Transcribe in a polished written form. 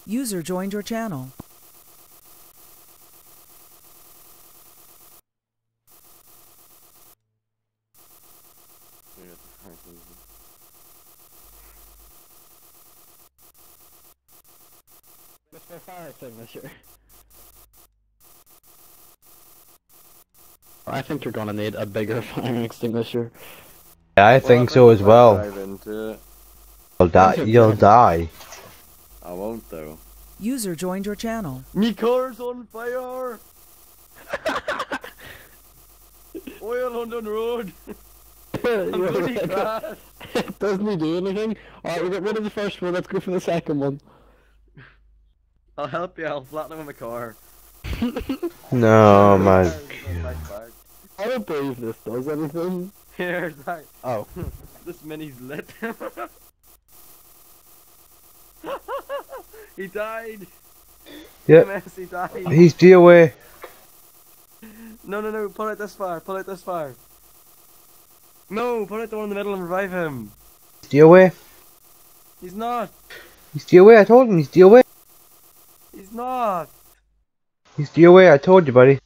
User joined your channel. Mr. Fire Extinguisher. I think you're gonna need a bigger fire extinguisher. Yeah, I think so as well. Drive into it. You'll die. You'll die. I won't though. User joined your channel. Me car's on fire! Oil on the road! I'm bloody crashed! Doesn't he do anything? Alright, we got rid of the first one, let's go for the second one. I'll help you, I'll flatten him with my car. No, my. I don't believe this does anything. Here's that. Oh. This mini's lit. He died! Yep. MS, he died! He's DOA. No, pull out this fire, pull out this fire. No, pull out the one in the middle and revive him. DOA. He's not. He's DOA. I told him he's DOA. He's not. He's DOA. I told you, buddy.